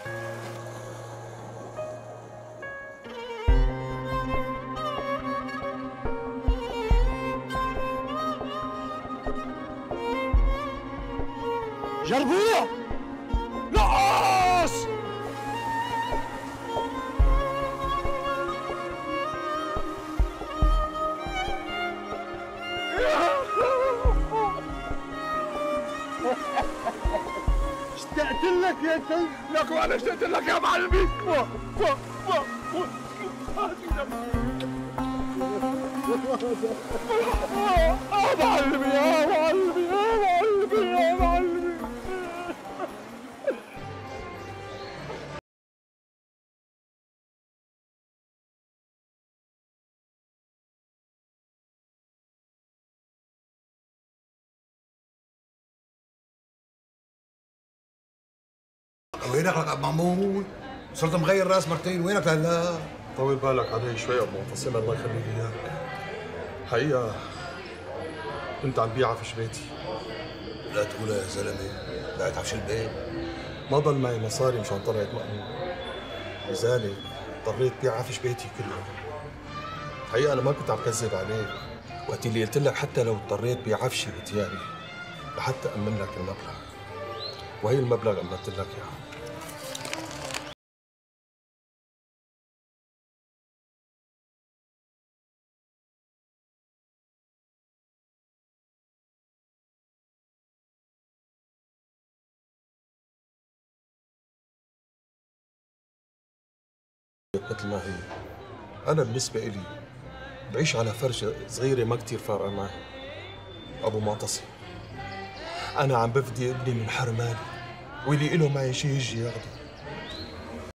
جربوه نقص. اشتقت لك يا كلب. لك وانا اشتقت لك يا معلمي. يا معلمي يا معلمي يا معلمي يا معلمي. وينك لك ابو محمود؟ صرت مغير راس مرتين، وينك لهلا؟ طول بالك علي شوي ابو معتصم، الله يخلي لي اياك. حقيقة كنت عم بيع عفش بيتي. لا تقولها يا زلمه، بعت عفش البيت؟ ما ضل معي مصاري مشان طلعت مأمون، لذلك اضطريت بيع عفش بيتي كله. حقيقة أنا ما كنت عم كذب عليك وقت اللي قلت لك حتى لو اضطريت بيع عفشي وثيابي لحتى أمن لك المبلغ، وهي المبلغ أمنت لك إياه. مثل ما هي. أنا بالنسبة إلي بعيش على فرشة صغيرة ما كتير فارقة معي. أبو معتصم، أنا عم بفدي ابني من حرماني، واللي إله معي شي يجي ياخده.